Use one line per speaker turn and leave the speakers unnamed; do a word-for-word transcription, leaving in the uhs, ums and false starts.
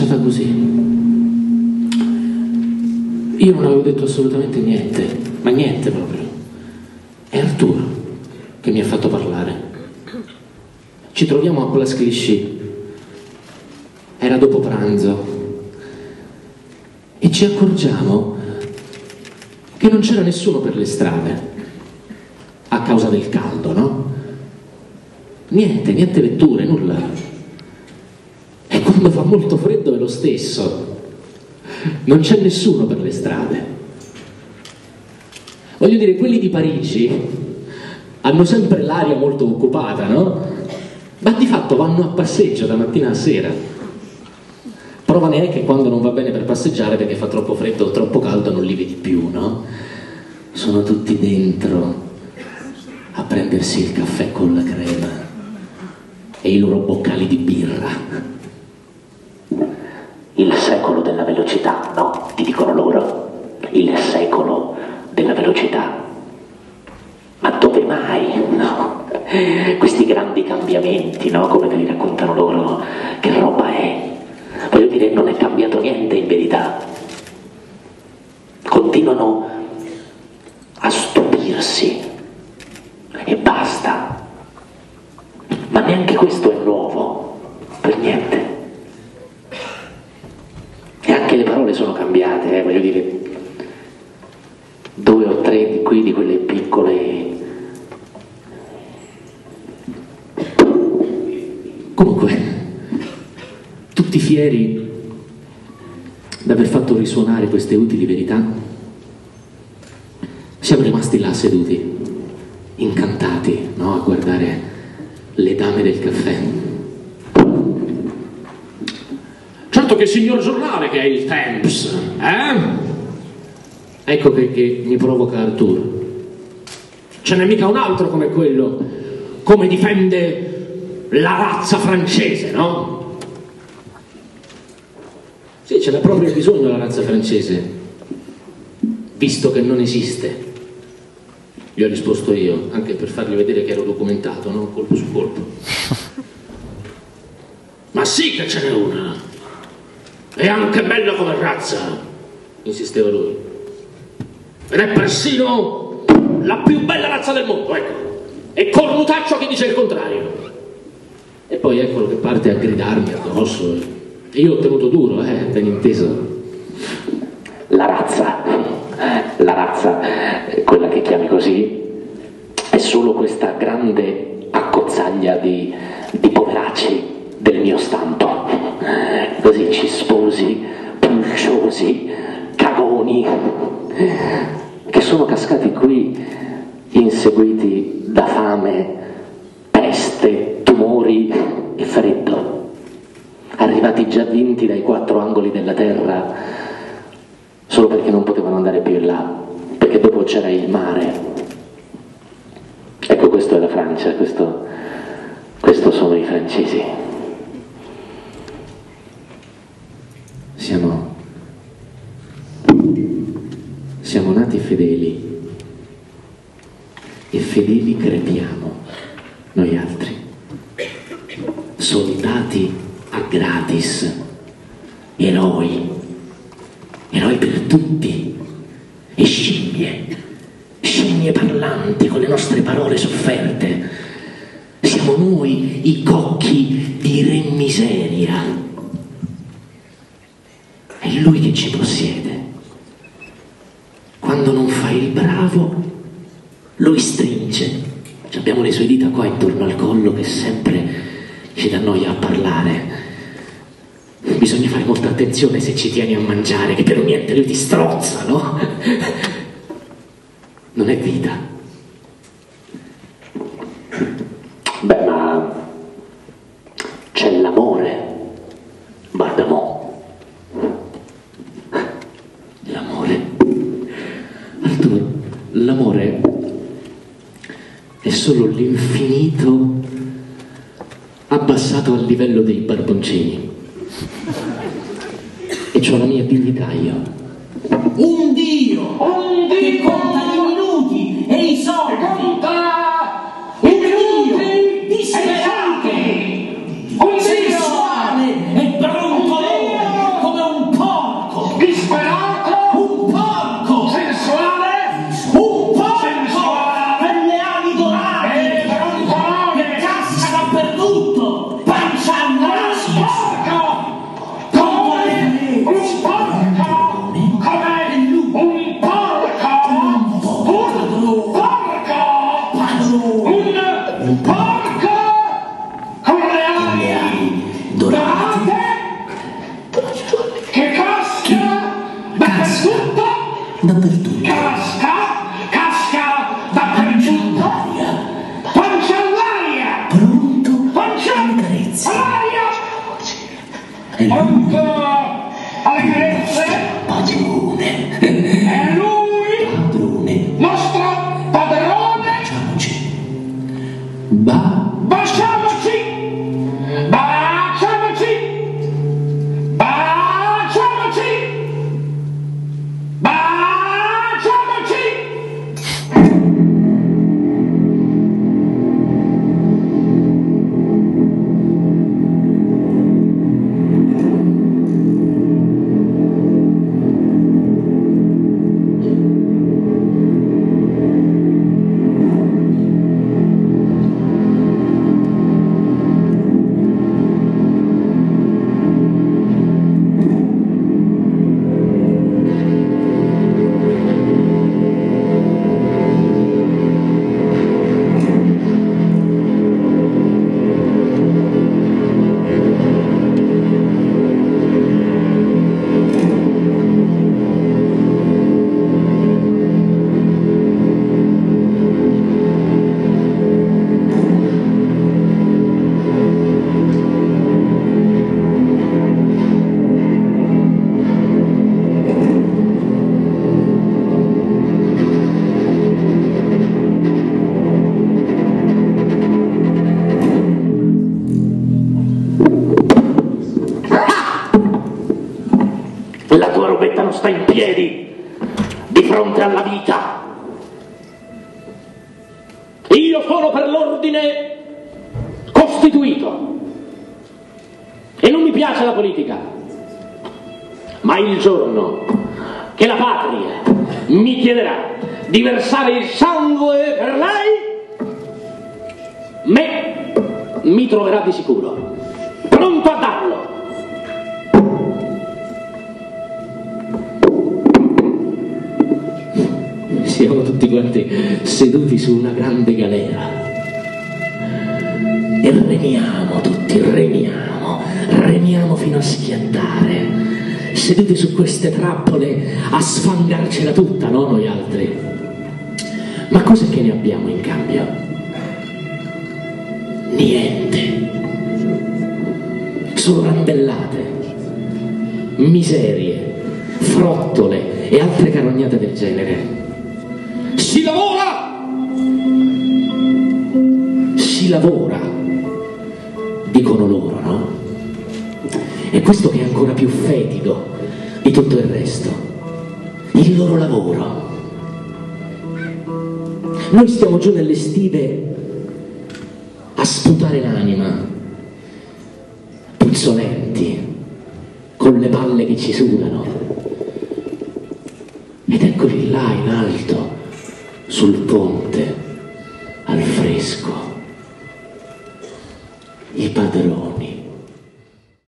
cominciata così. Io non avevo detto assolutamente niente, ma niente proprio. È Arturo che mi ha fatto parlare. Ci troviamo a Place Clichy. Era dopo pranzo. E ci accorgiamo che non c'era nessuno per le strade. A causa del caldo, no? Niente, niente vetture, nulla. E quando fa molto freddo è lo stesso. Non c'è nessuno per le strade. Voglio dire, quelli di Parigi hanno sempre l'aria molto occupata, no? Ma di fatto vanno a passeggio da mattina a sera. Prova ne è che quando non va bene per passeggiare perché fa troppo freddo o troppo caldo non li vedi più, no? Sono tutti dentro a prendersi il caffè con la crema e i loro boccali di birra.
Il secolo della velocità, no? Ti dicono loro. Il secolo della velocità. Ma dove mai? No? Questi grandi cambiamenti, no? Come te li raccontano loro, che roba è? Voglio dire, non è cambiato niente in verità. Continuano a stupirsi e basta. Ma neanche questo è nuovo, per niente. E anche le parole sono cambiate, eh? Voglio dire, due o tre di qui, di quelle piccole.
Comunque, tutti fieri d'aver fatto risuonare queste utili verità, siamo rimasti là seduti, incantati, no? A guardare le dame del caffè.
Certo che il signor giornale che è il Temps, eh?
Ecco che, che mi provoca Arturo.
Ce n'è mica un altro come quello, come difende la razza francese, no?
Sì, ce n'è proprio bisogno la razza francese, visto che non esiste. Gli ho risposto io, anche per fargli vedere che ero documentato, no? Colpo su colpo.
Ma sì che ce n'è una! È anche bella come razza,
insisteva lui.
ed è persino la più bella razza del mondo, ecco. E cornutaccio che dice il contrario.
E poi eccolo che parte a gridarmi addosso. E io ho tenuto duro, eh, ben inteso.
La razza, la razza, quella che chiami così, è solo questa grande accozzaglia di, di poveracci del mio stampo, così cisposi, pulciosi, cagoni, che sono cascati qui inseguiti da fame, peste, tumori e freddo, arrivati già vinti dai quattro angoli della terra solo perché non potevano andare più in là, perché dopo c'era il mare. Ecco, questo è la Francia, questo, questo sono i francesi.
Siamo, siamo nati fedeli e fedeli crepiamo, noi altri, soldati a gratis, eroi, eroi per tutti, e scimmie, scimmie parlanti con le nostre parole sofferte. Siamo noi i cocchi di Re Miseria. È lui che ci possiede. Quando non fa il bravo, lui stringe. Abbiamo le sue dita qua intorno al collo che sempre ci dà noia a parlare. Bisogna fare molta attenzione se ci tieni a mangiare, che per niente lui ti strozza, no? Non è vita.
Beh, ma c'è l'amore, Bardamò.
L'amore. Arturo, l'amore è solo l'infinito abbassato al livello dei barboncini. E c'ho la mia dignità io.
Un Dio, un Dio che conta i minuti e i soldi, un Dio disperante, un sensuale e brontolone, dappertutto.
Casca, casca dappertutto. Pancia all'aria.
Pronto
Pancia
alle carezze.
all'aria.
È lui,
Pronto alle carezze.
padrone.
È lui,
Padrone.
nostro padrone.
Baciamoci. Ba.
Baciamoci. Baciamoci. Baciamoci. Baciamoci. La tua robetta non sta in piedi di fronte alla vita. Io sono per l'ordine costituito e non mi piace la politica, ma il giorno che la patria mi chiederà di versare il sangue per lei, me mi troverà di sicuro pronto a darlo.
Siamo tutti quanti seduti su una grande galera e remiamo tutti, remiamo, remiamo fino a schiantare, seduti su queste trappole a sfangarcela tutta, no, noi altri. Ma cos'è che ne abbiamo in cambio? Niente. Solo randellate, miserie, frottole e altre carognate del genere. Si lavora! Si lavora, dicono loro, no? E questo che è ancora più fetido di tutto il resto, il loro lavoro. Noi stiamo giù nelle stive a sputare l'anima, puzzolenti, con le palle che ci sudano. Ed eccoli là in alto, sul ponte, al fresco, i padroni.